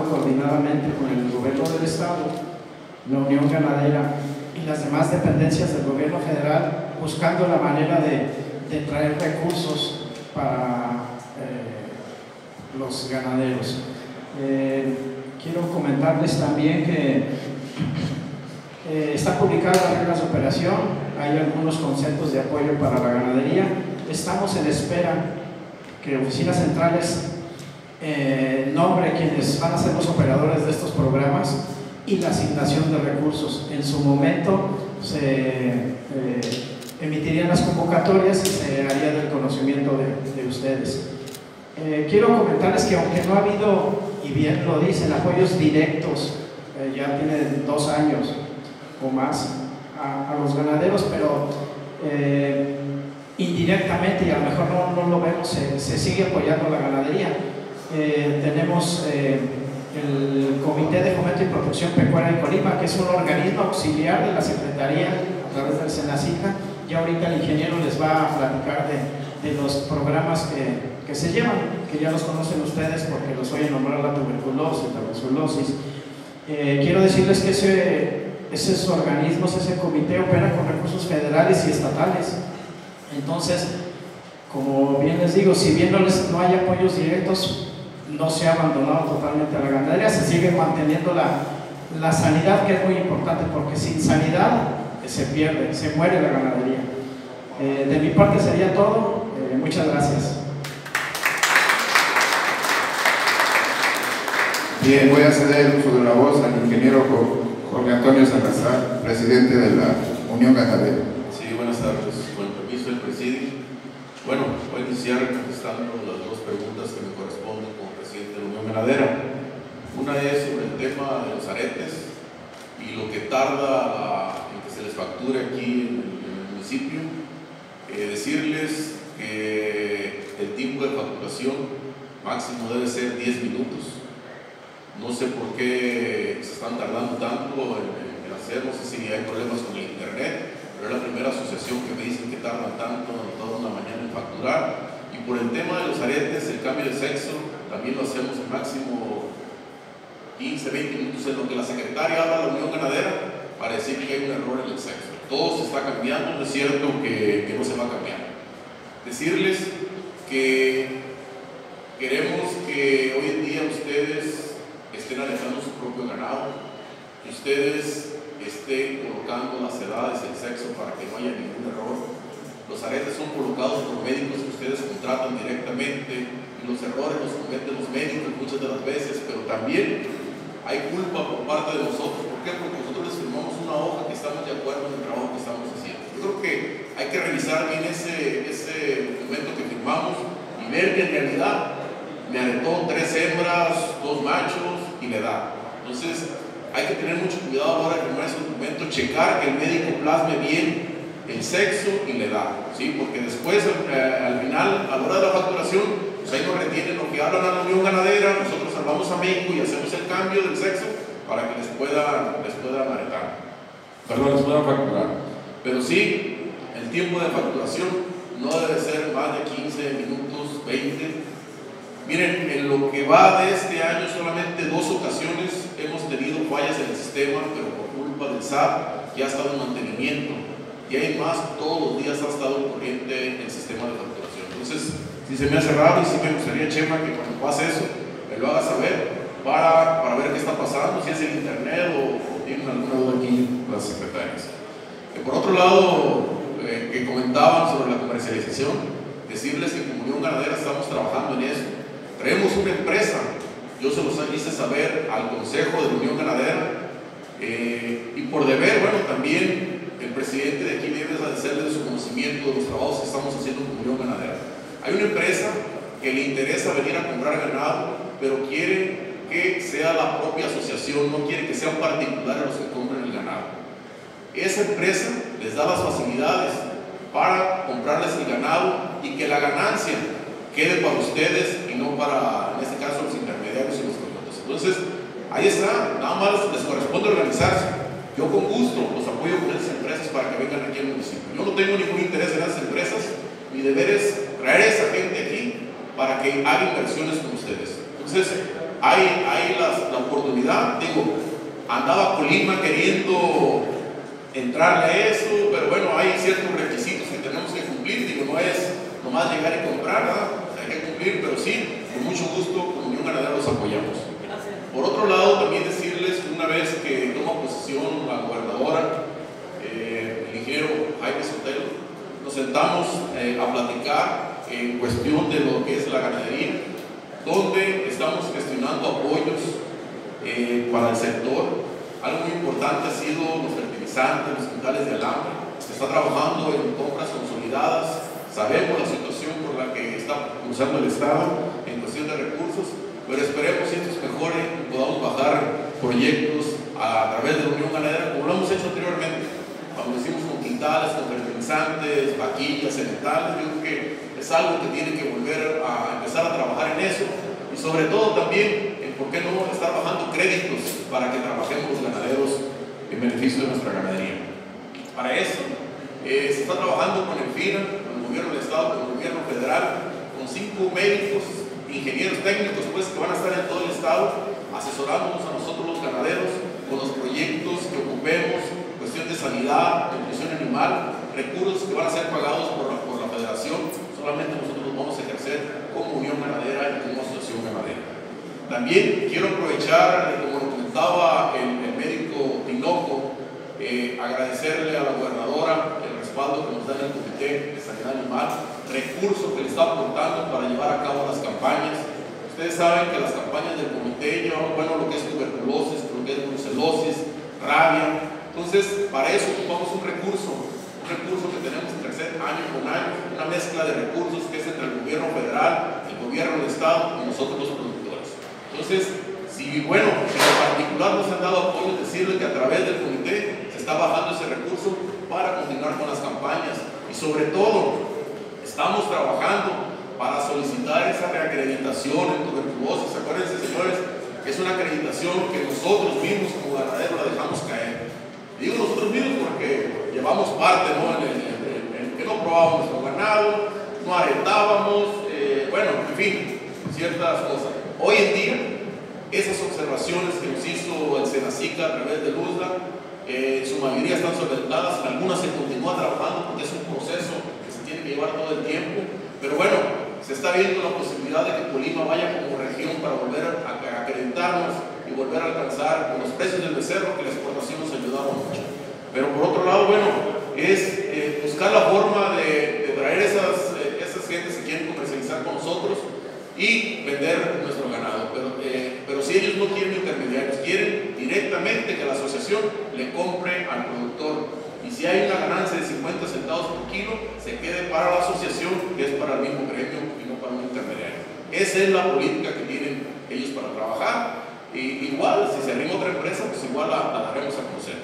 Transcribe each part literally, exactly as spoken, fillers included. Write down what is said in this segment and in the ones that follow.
coordinadamente con el gobierno del estado, la Unión Ganadera y las demás dependencias del gobierno federal, buscando la manera de, de traer recursos para eh, los ganaderos. Eh, quiero comentarles también que eh, están publicadas las reglas de operación, hay algunos conceptos de apoyo para la ganadería. Estamos en espera que oficinas centrales eh, nombre quienes van a ser los operadores de estos programas y la asignación de recursos. En su momento se eh, emitirían las convocatorias y se haría del conocimiento de, de ustedes. Eh, quiero comentarles que aunque no ha habido, y bien lo dicen, apoyos directos, eh, ya tiene dos años o más a, a los ganaderos, pero eh, indirectamente, y a lo mejor no, no lo vemos, se, se sigue apoyando a la ganadería. Eh, tenemos eh, el Comité de Fomento y Protección Pecuaria de Colima, que es un organismo auxiliar de la Secretaría a través del SENACICA. Ya ahorita el ingeniero les va a platicar de, de los programas que, que se llevan, que ya los conocen ustedes porque los oyen nombrar la tuberculosis, la tuberculosis. Eh, quiero decirles que ese, esos organismos, ese comité opera con recursos federales y estatales. Entonces, como bien les digo, si bien no, les, no hay apoyos directos, no se ha abandonado totalmente a la ganadería, se sigue manteniendo la, la sanidad, que es muy importante, porque sin sanidad se pierde, se muere la ganadería. Eh, de mi parte sería todo. Eh, muchas gracias. Bien, voy a ceder el uso de la voz al ingeniero Jorge Antonio Salazar, presidente de la Unión Ganadera. Sí, buenas tardes. Con el permiso del presidio. Bueno, voy a iniciar contestando las dos preguntas que me corresponden como presidente de la Unión Ganadera. Una es sobre el tema de los aretes y lo que tarda en que se les facture aquí en el, en el municipio. Eh, decirles que el tiempo de facturación máximo debe ser diez minutos. No sé por qué se están tardando tanto en, en hacer, no sé si hay problemas con el internet, pero es la primera asociación que me dicen que tardan tanto toda una mañana en facturar. Y por el tema de los aretes, el cambio de sexo, también lo hacemos en máximo quince, veinte minutos, en lo que la secretaria habla de la Unión Ganadera para decir que hay un error en el sexo. Todo se está cambiando, no es cierto que, que no se va a cambiar. Decirles que queremos que hoy en día ustedes estén alejando su propio ganado, que ustedes estén colocando las edades, el sexo, para que no haya ningún error. Los aretes son colocados por médicos que ustedes contratan directamente y los errores los cometen los médicos muchas de las veces, pero también hay culpa por parte de nosotros. ¿Por qué? Porque nosotros les firmamos una hoja que estamos de acuerdo en el trabajo que estamos haciendo. Yo creo que hay que revisar bien ese, ese documento que firmamos y ver que en realidad me aretó tres hembras, dos machos y la edad. Entonces hay que tener mucho cuidado a la hora de firmar ese documento, checar que el médico plasme bien el sexo y la edad, ¿sí? Porque después eh, al final, a la hora de la facturación, pues ahí nos retienen lo que hablan a la Unión Ganadera, nosotros salvamos a México y hacemos el cambio del sexo para que les puedan, les puedan aretar, perdón, les puedan facturar. Pero sí, el tiempo de facturación no debe ser más de quince minutos, veinte. Miren, en lo que va de este año solamente dos ocasiones hemos tenido fallas en el sistema, pero por culpa del S A T que ha estado en mantenimiento. Y hay más, todos los días ha estado corriente el sistema de facturación. Entonces, si se me hace raro y si me gustaría, Chema, que cuando pase eso, me lo haga saber para, para ver qué está pasando, si es en internet o, o tienen alguna duda aquí las secretarias. Eh, por otro lado, eh, que comentaban sobre la comercialización, decirles que como Unión Ganadera estamos trabajando en eso. Traemos una empresa, yo se los hice saber al Consejo de la Unión Ganadera, eh, y por deber, bueno, también el presidente de aquí debe hacerle de su conocimiento de los trabajos que estamos haciendo con Unión Ganadera. Hay una empresa que le interesa venir a comprar ganado, pero quiere que sea la propia asociación, no quiere que sean particulares los que compren el ganado. Esa empresa les da las facilidades para comprarles el ganado y que la ganancia quede para ustedes y no para, en este caso, los intermediarios y los coyotes. Entonces, ahí está, nada más les corresponde organizarse. Yo con gusto los apoyo con esas empresas para que vengan aquí al municipio. Yo no tengo ningún interés en esas empresas, mi deber es traer a esa gente aquí para que haga inversiones con ustedes. Entonces, hay, hay las, la oportunidad. Digo, andaba Colima queriendo entrarle a eso, pero bueno, hay ciertos requisitos que tenemos que cumplir. Digo, no es nomás llegar y comprar, ¿verdad? Hay que cumplir, pero sí, con mucho gusto, como Unión Ganadera los apoyamos. Por otro lado, también decirles que una vez que toma posesión la gobernadora, eh, el ingeniero Jaime Sotelo, nos sentamos eh, a platicar en cuestión de lo que es la ganadería, donde estamos gestionando apoyos eh, para el sector. Algo muy importante ha sido los fertilizantes, los quintales de alambre. Se está trabajando en compras consolidadas. Sabemos la situación por la que está cruzando el Estado en cuestión de recursos, pero esperemos que esto mejore y podamos bajar proyectos a, a través de la Unión Ganadera, como lo hemos hecho anteriormente, cuando hicimos con quintales, con fertilizantes, vaquillas, sementales. Yo creo que es algo que tiene que volver a empezar a trabajar en eso, y sobre todo también en por qué no estar bajando créditos para que trabajemos los ganaderos en beneficio de nuestra ganadería. Para eso eh, se está trabajando con el FINA, con el gobierno del Estado, con el gobierno federal, con cinco médicos, ingenieros técnicos pues, que van a estar en todo el Estado asesorándonos a nosotros los ganaderos con los proyectos que ocupemos, cuestión de sanidad, nutrición animal, recursos que van a ser pagados por la, por la federación. Solamente nosotros los vamos a ejercer como Unión Ganadera y como asociación ganadera. También quiero aprovechar, como lo comentaba el, el médico Tinoco, eh, agradecerle a la gobernadora el respaldo que nos da en el Comité de Sanidad Animal, recursos que le está aportando para llevar a cabo las campañas. Ustedes saben que las campañas del comité llevan, bueno, lo que es tuberculosis, lo que es brucelosis, rabia. Entonces, para eso ocupamos un recurso, un recurso que tenemos que crecer año con año, una mezcla de recursos que es entre el gobierno federal, el gobierno del Estado y nosotros los productores. Entonces, si, bueno, en particular nos han dado apoyo, decirles que a través del comité se está bajando ese recurso para continuar con las campañas, y sobre todo, estamos trabajando para solicitar esa reacreditación en tuberculosis. Acuérdense, señores, que es una acreditación que nosotros mismos como ganaderos la dejamos caer. Digo nosotros mismos porque llevamos parte, ¿no? En el, en el, en el que no probábamos nuestro ganado, no arentábamos, eh, bueno, en fin, ciertas cosas. Hoy en día, esas observaciones que nos hizo el Senacica a través de Luzda, eh, en su mayoría están solventadas, en algunas se continúa trabajando porque es un proceso que se tiene que llevar todo el tiempo, pero bueno, se está viendo la posibilidad de que Colima vaya como región para volver a, a acreditarnos y volver a alcanzar con los precios del becerro, que la exportación nos ayudaba mucho. Pero por otro lado, bueno, es eh, buscar la forma de, de traer esas, eh, esas gentes que quieren comercializar con nosotros y vender nuestro ganado. Pero, eh, pero si ellos no quieren intermediarios, quieren directamente que la asociación le compre al productor. Y si hay una ganancia de cincuenta centavos por kilo, se quede para la asociación, que es para el mismo gremio y no para un intermediario. Esa es la política que tienen ellos para trabajar. Y igual, si se arrima otra empresa, pues igual la, la daremos a conocer.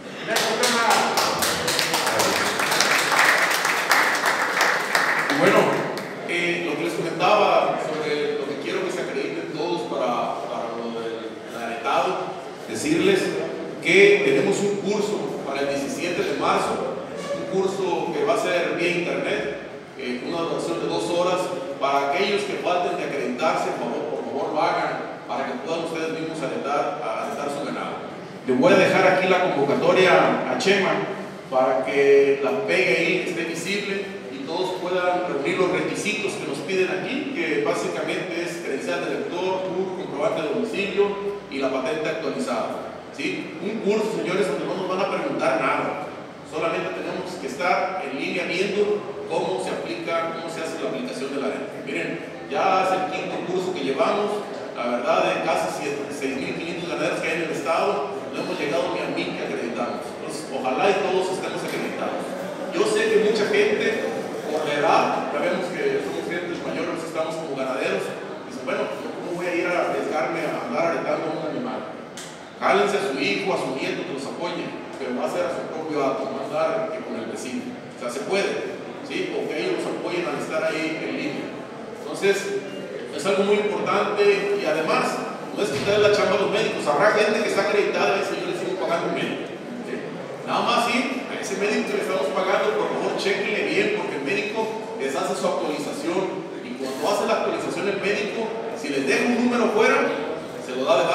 Y bueno, eh, lo que les comentaba sobre lo que quiero que se acrediten todos para, para lo del aretado, decirles que tenemos un curso para el diecisiete de marzo, un curso que va a ser vía internet, eh, una duración de dos horas, para aquellos que falten de acreditarse, por favor, por favor lo hagan, para que puedan ustedes mismos alentar, a alentar su ganado. Le voy a dejar aquí la convocatoria a Chema para que la pegue ahí, esté visible y todos puedan reunir los requisitos que nos piden aquí, que básicamente es credencial de lector, C U R, comprobante de domicilio y la patente actualizada. ¿Sí? Un curso, señores, donde no nos van a preguntar nada, solamente tenemos que estar en línea viendo cómo se aplica, cómo se hace la aplicación de la renta. Miren, ya es el quinto curso que llevamos. La verdad, de casi seis mil quinientos ganaderos que hay en el estado, no hemos llegado ni a mil que acreditamos. Entonces, ojalá y todos estemos acreditados. Yo sé que mucha gente, por la edad, ya vemos que somos gente mayores, estamos como ganaderos, dicen, bueno, ¿cómo voy a ir a arriesgarme a andar aretando a un animal? Jálense a su hijo, a su nieto, que los apoyen, pero va a ser a su propio acto, no andar que con el vecino. O sea, se puede, ¿sí? O que ellos los apoyen al estar ahí en línea. Entonces, es algo muy importante y además no es quitarle la chamba a los médicos. Habrá gente que está acreditada y dice, yo le sigo pagando un médico. ¿Sí? Nada más sí, a ese médico que le estamos pagando, por favor, chequenle bien, porque el médico les hace su actualización y cuando hace la actualización el médico, si les deja un número fuera, se lo da de baja el sistema.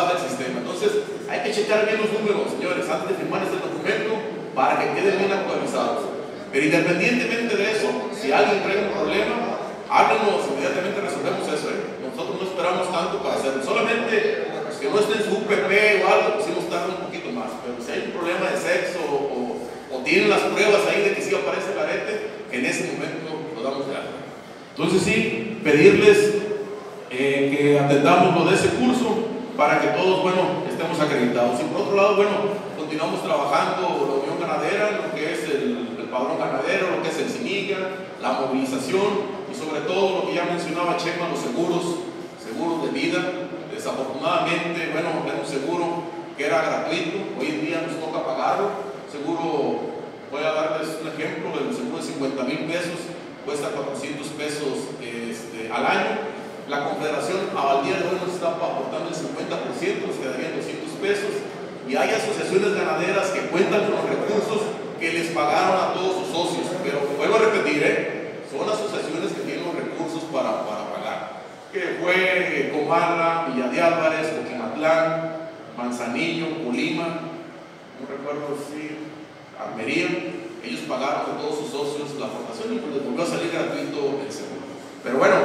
sistema. Entonces, hay que checar bien los números, señores, antes de firmar este documento para que queden bien actualizados. Pero independientemente de eso, si alguien trae un problema, háblenos, inmediatamente resolvemos eso. ¿eh? Nosotros no esperamos tanto para hacerlo. Solamente pues, que no esté en su U P P o algo, pues sí nos tarda un poquito más. Pero si hay un problema de sexo o, o tienen las pruebas ahí de que sí aparece el arete, que en ese momento lo damos de alta. Entonces sí, pedirles eh, que atendamos lo de ese curso para que todos, bueno, estemos acreditados. Y por otro lado, bueno, continuamos trabajando la Unión Ganadera, lo que es el, el padrón ganadero, lo que es el SINIGA, la movilización y sobre todo lo que ya mencionaba Chema, los seguros, seguros de vida. Desafortunadamente, bueno, es un seguro que era gratuito, hoy en día nos toca pagarlo. Seguro, voy a darles un ejemplo, el seguro de cincuenta mil pesos cuesta cuatrocientos pesos este, al año. La Confederación al día de hoy nos está aportando el cincuenta por ciento, nos quedarían doscientos pesos. Y hay asociaciones ganaderas que cuentan con los recursos que les pagaron a todos sus socios. Pero vuelvo a repetir, ¿eh? son asociaciones que tienen los recursos para, para pagar. Que fue Comala, Villa de Álvarez, Coquimatlán, Manzanillo, Colima, no recuerdo si Almería. Ellos pagaron a todos sus socios la aportación y pues les volvió a salir gratuito el seguro. Pero bueno,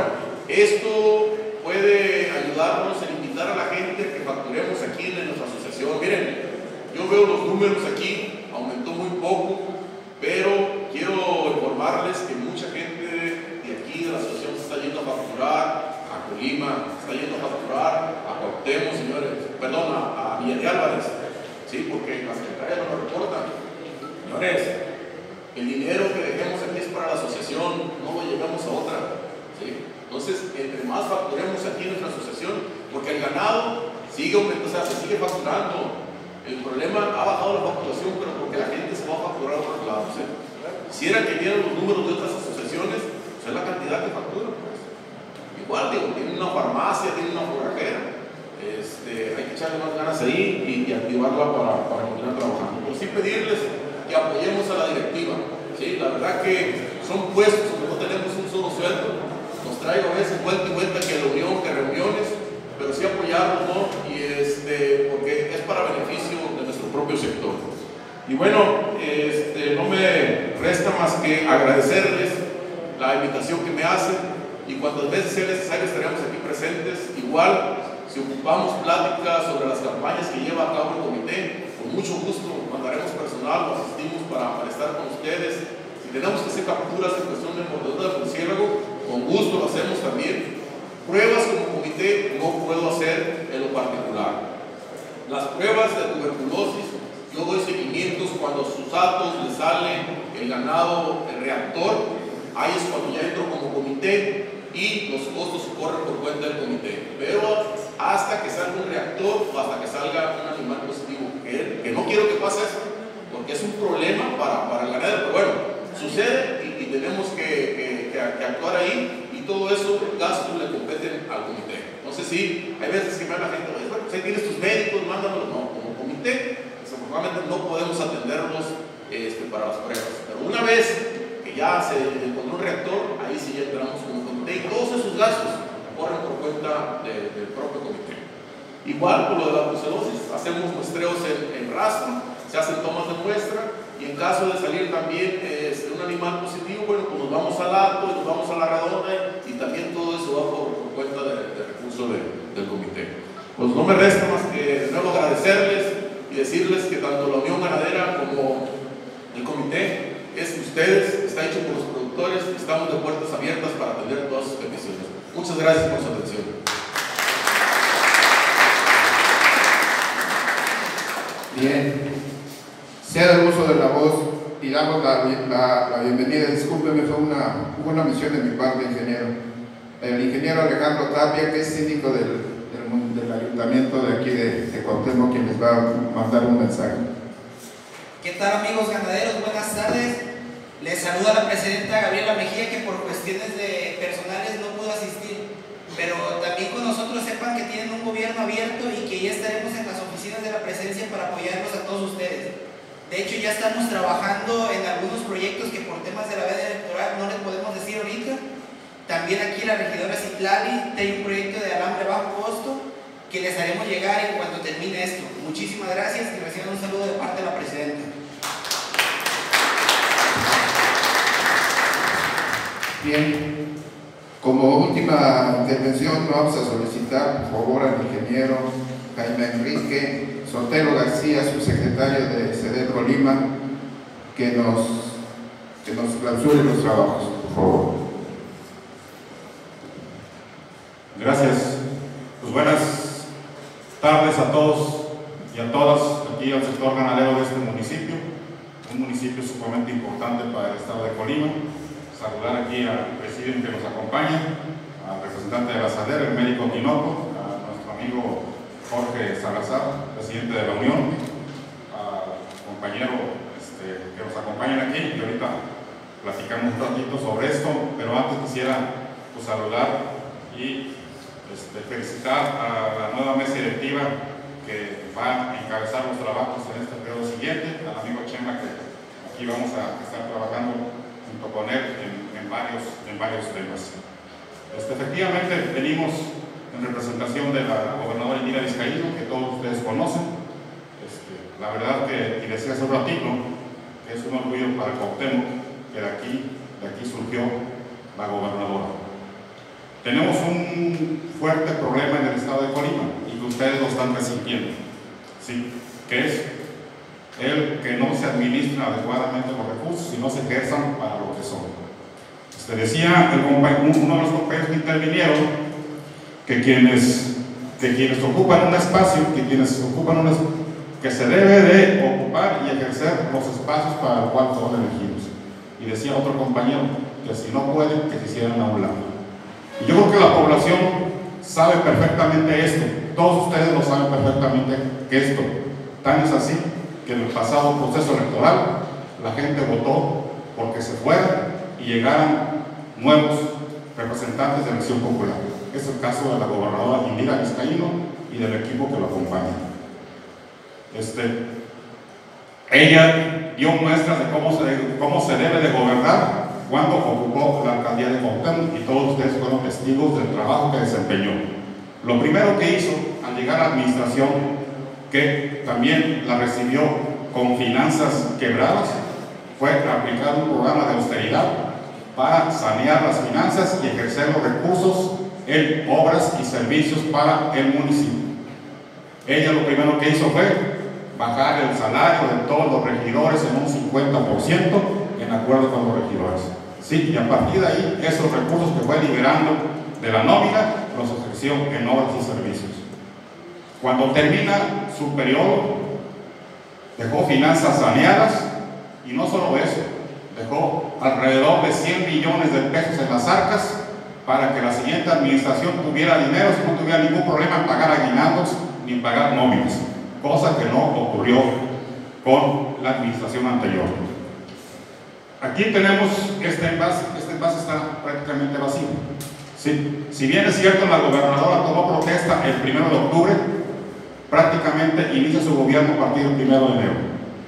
esto puede ayudarnos en invitar a la gente que facturemos aquí en nuestra asociación. Miren, yo veo los números aquí, aumentó muy poco, pero quiero informarles que mucha gente de aquí de la asociación se está yendo a facturar a Colima, se está yendo a facturar a Cuauhtémoc, señores, perdón, a, a Villa de Álvarez, sí, porque las secretarias no lo reportan. Señores, el dinero que dejemos aquí es para la asociación, no lo llevamos a otra, ¿sí? Entonces, entre más facturemos aquí en nuestra asociación, porque el ganado sigue aumentando, o sea, se sigue facturando. El problema ha bajado la facturación, pero porque la gente se va a facturar a otros lados. ¿eh? Quisiera que vieran los números de otras asociaciones, o sea, la cantidad que facturan. Pues. Igual, digo, tienen una farmacia, tienen una forrajera, este, hay que echarle más ganas ahí y, y activarla para, para continuar trabajando. Pero sí pedirles que apoyemos a la directiva. ¿sí? La verdad que son puestos donde no tenemos un solo sueldo. Nos traigo a veces vuelta y vuelta que reunión, que reuniones, pero sí apoyarlos, ¿no? Y este, porque es para beneficio de nuestro propio sector. Y bueno, este, no me resta más que agradecerles la invitación que me hacen y cuantas veces sea necesario estaremos aquí presentes. Igual, si ocupamos pláticas sobre las campañas que lleva a cabo el comité, con mucho gusto mandaremos personal, lo asistimos para, para estar con ustedes. Si tenemos que hacer capturas en cuestión de mordedura de murciélago, con gusto lo hacemos también. Pruebas como comité no puedo hacer en lo particular. Las pruebas de tuberculosis, yo doy seguimientos cuando a sus datos le sale el ganado, el reactor, ahí es cuando ya entro como comité y los costos corren por cuenta del comité. Pero hasta que salga un reactor o hasta que salga un animal positivo, que, que no quiero que pase eso, porque es un problema para, para el ganadero, pero bueno, sucede y, y tenemos que, que, que, que actuar ahí. Y todo eso, gastos le competen al comité. No sé si hay veces que me habla la gente, bueno, pues ahí tienes tus médicos, mándamelos. No, como comité, desafortunadamente no podemos atenderlos este, para las pruebas. Pero una vez que ya se encontró un reactor, ahí sí ya entramos como comité y todos esos gastos corren por cuenta de, del propio comité. Igual por lo de la brucelosis, hacemos muestreos en, en rastro, se hacen tomas de muestra. Y en caso de salir también este, un animal positivo, bueno, pues nos vamos al alto y nos vamos a la redonda y también todo eso va por, por cuenta de, de recursos de, del comité. Pues no me resta más que de nuevo agradecerles y decirles que tanto la Unión Ganadera como el comité es de ustedes, está hecho por los productores, estamos de puertas abiertas para atender todas sus peticiones. Muchas gracias por su atención. Bien. Sea el uso de la voz y damos la, la, la bienvenida. Discúlpeme, fue una, fue una misión de mi parte, ingeniero. El ingeniero Alejandro Tapia, que es síndico del, del, del ayuntamiento de aquí de, de Cuauhtémoc, quien les va a mandar un mensaje. ¿Qué tal, amigos ganaderos? Buenas tardes. Les saluda la presidenta Gabriela Mejía, que por cuestiones de personales no pudo asistir. Pero también con nosotros sepan que tienen un gobierno abierto y que ya estaremos en las oficinas de la presidencia para apoyarlos a todos ustedes. De hecho, ya estamos trabajando en algunos proyectos que por temas de la veda electoral no les podemos decir ahorita. También aquí la regidora Citlali tiene un proyecto de alambre bajo costo que les haremos llegar en cuanto termine esto. Muchísimas gracias y reciban un saludo de parte de la presidenta. Bien, como última intervención vamos a solicitar por favor al ingeniero Jaime Enrique Sotelo García, subsecretario de C D Colima, que nos, que nos clausure los trabajos, por favor. Gracias. Pues buenas tardes a todos y a todas aquí al sector ganadero de este municipio, un municipio sumamente importante para el estado de Colima. Saludar aquí al presidente que nos acompaña, al representante de la SADER, el médico Tinoco, a nuestro amigo Jorge Salazar, presidente de la Unión, al compañero este, que nos acompañan aquí, y ahorita platicamos un ratito sobre esto, pero antes quisiera pues, saludar y este, felicitar a la nueva mesa directiva que va a encabezar los trabajos en este periodo siguiente, al amigo Chema, que aquí vamos a estar trabajando junto con él en, en, varios, en varios temas. Este, efectivamente, venimos en representación de la gobernadora Indira Vizcaíno, que todos ustedes conocen. Este, la verdad que, y decía hace un ratito, que es un orgullo para Cuauhtémoc, que de aquí, de aquí surgió la gobernadora. Tenemos un fuerte problema en el estado de Colima, y que ustedes lo están resintiendo, ¿sí? Que es el que no se administran adecuadamente los recursos y no se ejerzan para lo que son. Usted decía, el uno de los compañeros que intervinieron, que quienes, que quienes ocupan un espacio, que quienes ocupan un espacio, que se debe de ocupar y ejercer los espacios para los cuales son elegidos. Y decía otro compañero, que si no pueden, que se hicieran a un lado. Y yo creo que la población sabe perfectamente esto, todos ustedes lo saben perfectamente que esto, tan es así, que en el pasado proceso electoral la gente votó porque se fueran y llegaran nuevos representantes de elección popular. Es el caso de la gobernadora Indira Vizcaíno y del equipo que lo acompaña. Este, ella dio muestras de cómo se, cómo se debe de gobernar cuando ocupó la alcaldía de Cuauhtémoc, y todos ustedes fueron testigos del trabajo que desempeñó. Lo primero que hizo al llegar a la administración, que también la recibió con finanzas quebradas, fue aplicar un programa de austeridad para sanear las finanzas y ejercer los recursos en obras y servicios para el municipio. Ella lo primero que hizo fue bajar el salario de todos los regidores en un cincuenta por ciento en acuerdo con los regidores. Sí, y a partir de ahí, esos recursos que fue liberando de la nómina los ejerció en obras y servicios. Cuando termina su periodo, dejó finanzas saneadas, y no solo eso, dejó alrededor de cien millones de pesos en las arcas para que la siguiente administración tuviera dinero, si no tuviera ningún problema en pagar aguinaldos ni en pagar nóminas, cosa que no ocurrió con la administración anterior. Aquí tenemos este envase, este envase está prácticamente vacío. Sí. Si bien es cierto, la gobernadora tomó protesta el primero de octubre, prácticamente inicia su gobierno a partir del primero de enero.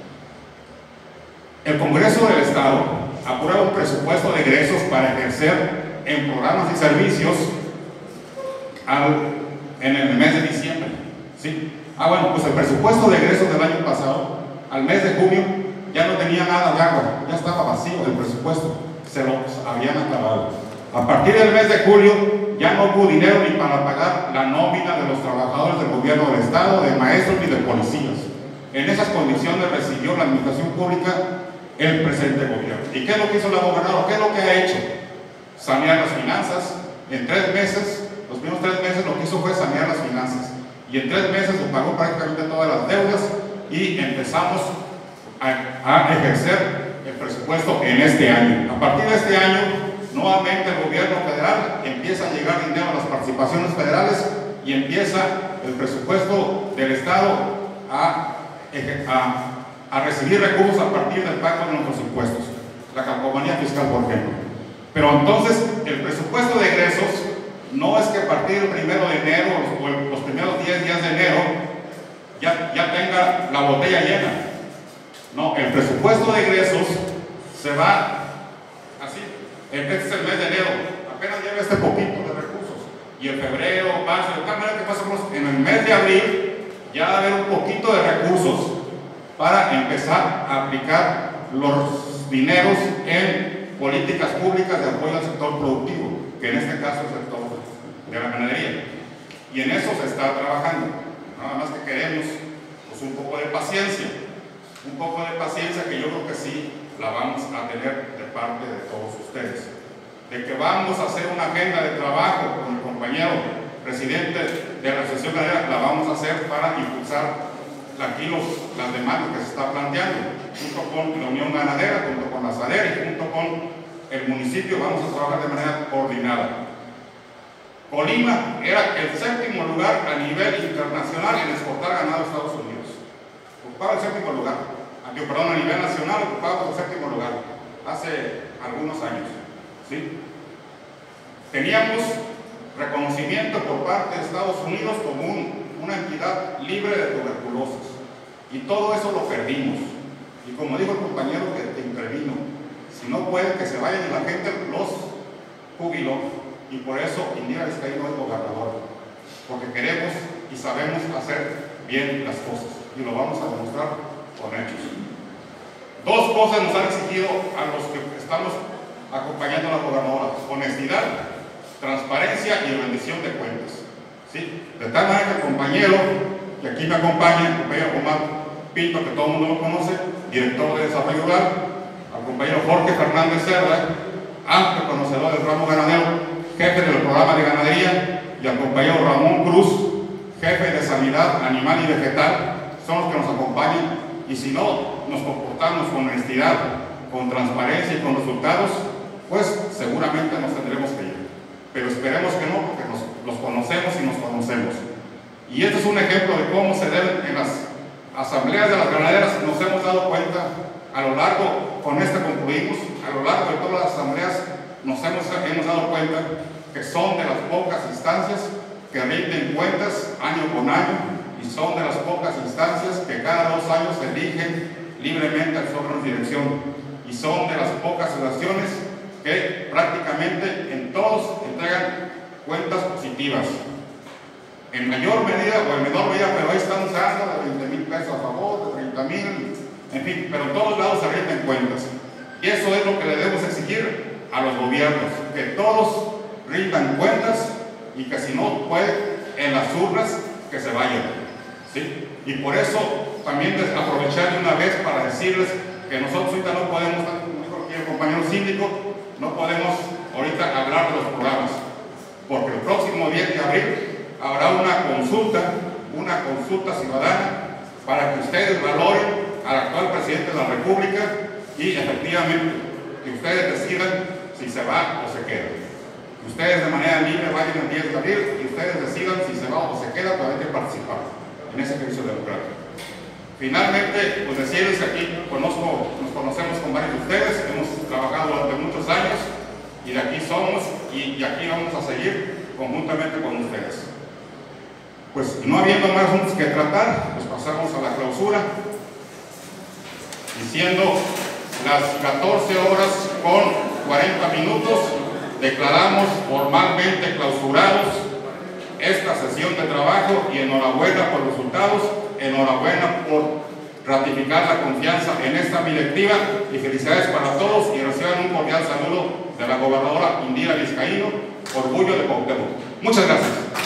El Congreso del Estado aprueba un presupuesto de egresos para ejercer en programas y servicios al, en el mes de diciembre. ¿Sí? Ah, bueno, pues el presupuesto de egresos del año pasado, al mes de junio, ya no tenía nada de agua, ya estaba vacío el presupuesto, se lo habían acabado. A partir del mes de julio ya no hubo dinero ni para pagar la nómina de los trabajadores del gobierno del estado, de maestros ni de policías. En esas condiciones recibió la administración pública el presente gobierno. ¿Y qué es lo que hizo la gobernadora? ¿Qué es lo que ha hecho? Sanear las finanzas. En tres meses, los primeros tres meses lo que hizo fue sanear las finanzas. Y en tres meses se pagó prácticamente todas las deudas y empezamos a, a ejercer el presupuesto en este año. A partir de este año, nuevamente el gobierno federal empieza a llegar dinero a las participaciones federales y empieza el presupuesto del Estado a, a, a recibir recursos a partir del pago de nuestros impuestos, la calcomanía fiscal, por ejemplo. Pero entonces el presupuesto de egresos no es que a partir del primero de enero o los, los primeros diez días de enero ya, ya tenga la botella llena. No, el presupuesto de egresos se va así. Este es el mes de enero, apenas lleva este poquito de recursos. y en febrero, marzo, de tal manera que más o menos en el mes de abril ya va a haber un poquito de recursos para empezar a aplicar los dineros en políticas públicas de apoyo al sector productivo, que en este caso es el sector de la ganadería. Y en eso se está trabajando. Nada más que queremos pues, un poco de paciencia, un poco de paciencia que yo creo que sí la vamos a tener de parte de todos ustedes. De que vamos a hacer una agenda de trabajo con el compañero presidente de la Asociación Ganadera, la vamos a hacer para impulsar aquí los, las demandas que se está planteando, junto con la Unión Ganadera, junto con la SADER y junto con el municipio, vamos a trabajar de manera coordinada. Colima era el séptimo lugar a nivel internacional en exportar ganado a Estados Unidos. Ocupaba el séptimo lugar, perdón, a nivel nacional ocupaba el séptimo lugar, hace algunos años. ¿Sí? Teníamos reconocimiento por parte de Estados Unidos como un, una entidad libre de tuberculosis, y todo eso lo perdimos. Y como dijo el compañero que te intervino, si no pueden que se vayan, y la gente los jubiló, y por eso Indira Vizcaíno es gobernador, porque queremos y sabemos hacer bien las cosas, y lo vamos a demostrar con hechos. Dos cosas nos han exigido a los que estamos acompañando a la gobernadora: honestidad, transparencia y rendición de cuentas. ¿Sí? De tal manera que el compañero que aquí me acompaña, el compañero Omar Pinto, que todo el mundo lo conoce, director de Desarrollo Rural, al compañero Jorge Fernández Cerda, amplio conocedor del ramo ganadero, jefe del programa de ganadería, y al compañero Ramón Cruz, jefe de sanidad animal y vegetal, son los que nos acompañan. Y si no nos comportamos con honestidad, con transparencia y con resultados, pues seguramente nos tendremos que ir. Pero esperemos que no, porque nos, los conocemos y nos conocemos. Y este es un ejemplo de cómo se deben en las asambleas de las ganaderas. Nos hemos dado cuenta a lo largo, con este concluimos, a lo largo de todas las asambleas nos hemos, hemos dado cuenta que son de las pocas instancias que rinden cuentas año con año, y son de las pocas instancias que cada dos años se eligen libremente al órgano de dirección, y son de las pocas asociaciones que prácticamente en todos entregan cuentas positivas, en mayor medida o en menor medida, pero ahí están usando de veinte mil pesos a favor, de treinta mil, en fin, pero en todos lados se rinden cuentas. Y eso es lo que le debemos exigir a los gobiernos, que todos rindan cuentas, y que si no puede, en las urnas, que se vayan. ¿Sí? Y por eso también aprovechar de una vez para decirles que nosotros ahorita no podemos, como dijo aquí el compañero síndico, no podemos ahorita hablar de los programas, porque el próximo diez de abril habrá una consulta, una consulta ciudadana, para que ustedes valoren al actual presidente de la República, y efectivamente que ustedes decidan si se va o se queda. Que ustedes de manera libre vayan el diez de abril y ustedes decidan si se va o se queda, pero hay que participar en ese ejercicio democrático. Finalmente, pues decirles que aquí conozco, nos conocemos con varios de ustedes, hemos trabajado durante muchos años, y de aquí somos, y, y aquí vamos a seguir conjuntamente con ustedes. Pues no habiendo más asuntos que tratar, pues pasamos a la clausura, diciendo las catorce horas con cuarenta minutos, declaramos formalmente clausurados esta sesión de trabajo, y enhorabuena por los resultados, enhorabuena por ratificar la confianza en esta directiva, y felicidades para todos, y reciban un cordial saludo de la gobernadora Indira Vizcaíno, orgullo de Cuauhtémoc. Muchas gracias.